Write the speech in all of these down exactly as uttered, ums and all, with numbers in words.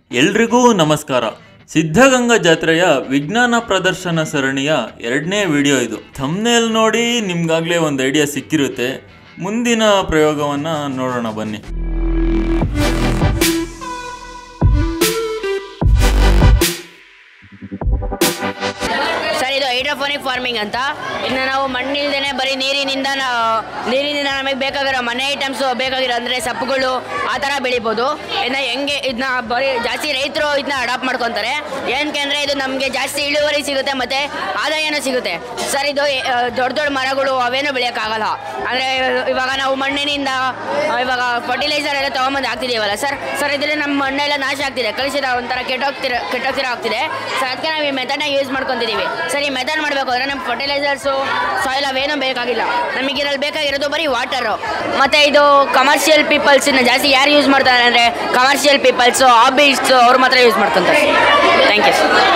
ಎಲ್ರಿಗೂ ನಮಸ್ಕಾರ. ಸಿದ್ಧಗಂಗಾ ಜಾತ್ರೆಯ ವಿಜ್ಞಾನ ಪ್ರದರ್ಶನ ಸರಣಿಯ ಎರಡನೇ ವಿಡಿಯೋ ಇದು. ಥಂಬ್ನೇಲ್ ನೋಡಿ ನಿಮ್ಗಾಗಲೇ ಒಂದು ಐಡಿಯಾ ಸಿಕ್ಕಿರುತ್ತೆ. ಮುಂದಿನ ಪ್ರಯೋಗವನ್ನು ನೋಡೋಣ ಬನ್ನಿ. ಸರ್, ಇದು ಹೈಡ್ರೋಫೋನಿಕ್ ಫಾರ್ಮಿಂಗ್ ಅಂತ. ಇನ್ನು ನಾವು ಮಣ್ಣಿಲ್ದೇನೆ ಬರೀ ನೀರಿನಿಂದ ನೀರಿನಿಂದ ನಮಗೆ ಬೇಕಾಗಿರೋ ಮನೆ ಐಟಮ್ಸು ಬೇಕಾಗಿರೋ ಅಂದರೆ ಸೊಪ್ಪುಗಳು ಆ ಥರ ಬೆಳಿಬೋದು. ಇದನ್ನ ಹೆಂಗೆ ಇದನ್ನ ಬರೀ ಜಾಸ್ತಿ ರೈತರು ಇದನ್ನ ಅಡಾಪ್ಟ್ ಮಾಡ್ಕೊತಾರೆ. ಏನಕ್ಕೆ ಅಂದರೆ ಇದು ನಮಗೆ ಜಾಸ್ತಿ ಇಳುವರಿ ಸಿಗುತ್ತೆ ಮತ್ತು ಆದಾಯನೂ ಸಿಗುತ್ತೆ. ಸರ್, ಇದು ದೊಡ್ಡ ದೊಡ್ಡ ಮರಗಳು ಅವೇನೂ ಬೆಳೆಯೋಕ್ಕಾಗಲ್ಲ. ಅಂದರೆ ಇವಾಗ ನಾವು ಮಣ್ಣಿನಿಂದ ಇವಾಗ ಫರ್ಟಿಲೈಸರ್ ಎಲ್ಲ ತೊಗೊಂಬಂದು ಹಾಕ್ತಿದ್ದೀವಲ್ಲ ಸರ್ ಸರ್ ಇದರಲ್ಲಿ ನಮ್ಮ ಮಣ್ಣೆಲ್ಲ ನಾಶ ಆಗ್ತಿದೆ, ಕಲಿಸಿದ ಒಂಥರ ಕೆಟ್ಟೋಗ್ತಿರ ಕೆಟ್ಟೋಗ್ತಿರ ಆಗ್ತಿದೆ. ಸರ್, ಅದಕ್ಕೆ ನಾವು ಈ ಮೆಥಡ್ನ ಯೂಸ್ ಮಾಡ್ಕೊತಿದ್ದೀವಿ. ಸರ್, ಈ ಮೆಥಡ್ ಮಾಡಬೇಕು ಅಂದರೆ ನಮ್ಮ ಫರ್ಟಿಲೈಸರ್ಸು ಸಾಯಿಲ್ ಅವೇನೂ ಬೇಕಾಗಿಲ್ಲ. ನಮಗೆ ಇದ್ರಲ್ಲಿ ಬೇಕಾಗಿರೋದು ಬರೀ ವಾಟರು. ಮತ್ತು ಇದು ಕಮರ್ಷಿಯಲ್ ಪೀಪಲ್ಸನ್ನ ಜಾಸ್ತಿ ಯಾರು ಯೂಸ್ ಮಾಡ್ತಾರೆ ಅಂದರೆ ಕಮರ್ಷಿಯಲ್ ಪೀಪಲ್ಸು, ಹಾಬಿಸ್ಟು ಅವ್ರು ಮಾತ್ರ ಯೂಸ್ ಮಾಡ್ಕೊತಾರೆ. Thank you.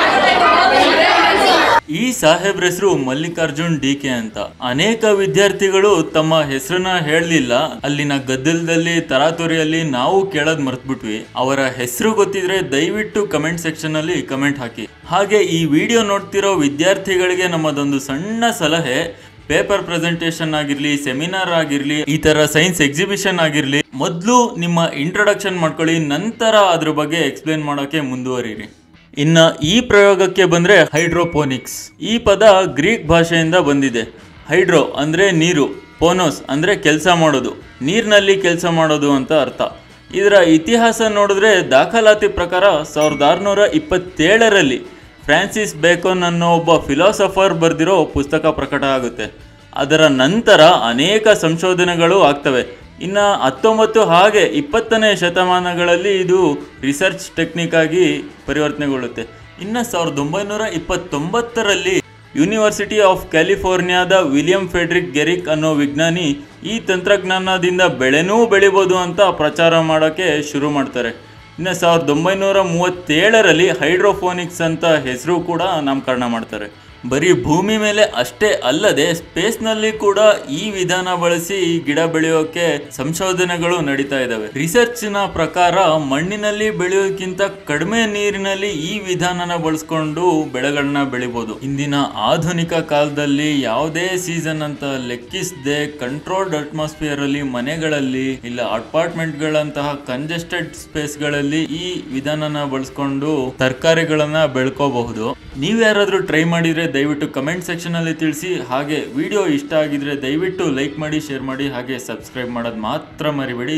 ಈ ಸಾಹೇಬ್ರ ಹೆಸರು ಮಲ್ಲಿಕಾರ್ಜುನ್ ಡಿ ಕೆ ಅಂತ. ಅನೇಕ ವಿದ್ಯಾರ್ಥಿಗಳು ತಮ್ಮ ಹೆಸರನ್ನ ಹೇಳಲಿಲ್ಲ. ಅಲ್ಲಿನ ಗದ್ದಲದಲ್ಲಿ ತರಾತುರಿಯಲ್ಲಿ ನಾವು ಕೇಳೋದ್ ಮರ್ತ್ಬಿಟ್ವಿ. ಅವರ ಹೆಸರು ಗೊತ್ತಿದ್ರೆ ದಯವಿಟ್ಟು ಕಮೆಂಟ್ ಸೆಕ್ಷನ್ ಅಲ್ಲಿ ಕಮೆಂಟ್ ಹಾಕಿ. ಹಾಗೆ ಈ ವಿಡಿಯೋ ನೋಡ್ತಿರೋ ವಿದ್ಯಾರ್ಥಿಗಳಿಗೆ ನಮ್ಮದೊಂದು ಸಣ್ಣ ಸಲಹೆ. ಪೇಪರ್ ಪ್ರೆಸೆಂಟೇಷನ್ ಆಗಿರ್ಲಿ, ಸೆಮಿನಾರ್ ಆಗಿರ್ಲಿ, ಈ ತರ ಸೈನ್ಸ್ ಎಕ್ಸಿಬಿಷನ್ ಆಗಿರ್ಲಿ, ಮೊದಲು ನಿಮ್ಮ ಇಂಟ್ರೊಡಕ್ಷನ್ ಮಾಡ್ಕೊಳ್ಳಿ, ನಂತರ ಅದ್ರ ಬಗ್ಗೆ ಎಕ್ಸ್ಪ್ಲೇನ್ ಮಾಡೋಕೆ ಮುಂದುವರಿರಿ. ಇನ್ನ ಈ ಪ್ರಯೋಗಕ್ಕೆ ಬಂದ್ರೆ ಹೈಡ್ರೋಪೋನಿಕ್ಸ್ ಈ ಪದ ಗ್ರೀಕ್ ಭಾಷೆಯಿಂದ ಬಂದಿದೆ. ಹೈಡ್ರೋ ಅಂದ್ರೆ ನೀರು, ಪೋನೋಸ್ ಅಂದ್ರೆ ಕೆಲಸ ಮಾಡೋದು, ನೀರಿನಲ್ಲಿ ಕೆಲಸ ಮಾಡೋದು ಅಂತ ಅರ್ಥ. ಇದರ ಇತಿಹಾಸ ನೋಡಿದ್ರೆ ದಾಖಲಾತಿ ಪ್ರಕಾರ ಸಾವಿರದ ಆರುನೂರ ಇಪ್ಪತ್ತೇಳರಲ್ಲಿ ಫ್ರಾನ್ಸಿಸ್ ಬೇಕನ್ ಅನ್ನೋ ಒಬ್ಬ ಫಿಲಾಸಫರ್ ಬರೆದಿರೋ ಪುಸ್ತಕ ಪ್ರಕಟ ಆಗುತ್ತೆ. ಅದರ ನಂತರ ಅನೇಕ ಸಂಶೋಧನೆಗಳು ಆಗ್ತವೆ. ಇನ್ನು ಹತ್ತೊಂಬತ್ತು ಹಾಗೆ ಇಪ್ಪತ್ತನೇ ಶತಮಾನಗಳಲ್ಲಿ ಇದು ರಿಸರ್ಚ್ ಟೆಕ್ನಿಕ್ ಆಗಿ ಪರಿವರ್ತನೆಗೊಳ್ಳುತ್ತೆ. ಇನ್ನು ಸಾವಿರದ ಒಂಬೈನೂರ ಇಪ್ಪತ್ತೊಂಬತ್ತರಲ್ಲಿ ಯೂನಿವರ್ಸಿಟಿ ಆಫ್ ಕ್ಯಾಲಿಫೋರ್ನಿಯಾದ ವಿಲಿಯಂ ಫೆಡ್ರಿಕ್ ಗೆರಿಕ್ ಅನ್ನೋ ವಿಜ್ಞಾನಿ ಈ ತಂತ್ರಜ್ಞಾನದಿಂದ ಬೆಳೆನೂ ಬೆಳಿಬೋದು ಅಂತ ಪ್ರಚಾರ ಮಾಡೋಕ್ಕೆ ಶುರು ಮಾಡ್ತಾರೆ. ಇನ್ನು ಸಾವಿರದ ಒಂಬೈನೂರ ಮೂವತ್ತೇಳರಲ್ಲಿ ಹೈಡ್ರೋಫೋನಿಕ್ಸ್ ಅಂತ ಹೆಸರು ಕೂಡ ನಾಮಕರಣ ಮಾಡ್ತಾರೆ. ಬರೀ ಭೂಮಿ ಮೇಲೆ ಅಷ್ಟೇ ಅಲ್ಲದೆ ಸ್ಪೇಸ್ನಲ್ಲಿ ಕೂಡ ಈ ವಿಧಾನ ಬಳಸಿ ಗಿಡ ಬೆಳೆಯೋಕೆ ಸಂಶೋಧನೆಗಳು ನಡೀತಾ ಇದ್ದಾವೆ. ರಿಸರ್ಚ್ನ ಪ್ರಕಾರ ಮಣ್ಣಿನಲ್ಲಿ ಬೆಳೆಯೋಕ್ಕಿಂತ ಕಡಿಮೆ ನೀರಿನಲ್ಲಿ ಈ ವಿಧಾನನ ಬಳಸ್ಕೊಂಡು ಬೆಳೆಗಳನ್ನ ಬೆಳಿಬೋದು. ಇಂದಿನ ಆಧುನಿಕ ಕಾಲದಲ್ಲಿ ಯಾವುದೇ ಸೀಸನ್ ಅಂತ ಲೆಕ್ಕಿಸದೆ ಕಂಟ್ರೋಲ್ಡ್ ಅಟ್ಮಾಸ್ಫಿಯರ್ ಅಲ್ಲಿ ಮನೆಗಳಲ್ಲಿ ಇಲ್ಲ ಅಪಾರ್ಟ್ಮೆಂಟ್ಗಳಂತಹ ಕಂಜೆಸ್ಟೆಡ್ ಸ್ಪೇಸ್ಗಳಲ್ಲಿ ಈ ವಿಧಾನನ ಬಳಸ್ಕೊಂಡು ತರಕಾರಿಗಳನ್ನ ಬೆಳ್ಕೋಬಹುದು. ನೀವ್ಯಾರಾದ್ರೂ ಟ್ರೈ ಮಾಡಿದ್ರೆ ದಯವಿಟ್ಟು ಕಮೆಂಟ್ ಸೆಕ್ಷನ್ ಅಲ್ಲಿ ತಿಳಿಸಿ. ಹಾಗೆ ವಿಡಿಯೋ ಇಷ್ಟ ಆಗಿದ್ರೆ ದಯವಿಟ್ಟು ಲೈಕ್ ಮಾಡಿ, ಶೇರ್ ಮಾಡಿ, ಹಾಗೆ ಸಬ್ಸ್ಕ್ರೈಬ್ ಮಾಡೋದು ಮಾತ್ರ ಮರಿಬೇಡಿ.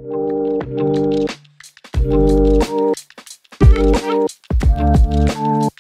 ಧನ್ಯವಾದಗಳು.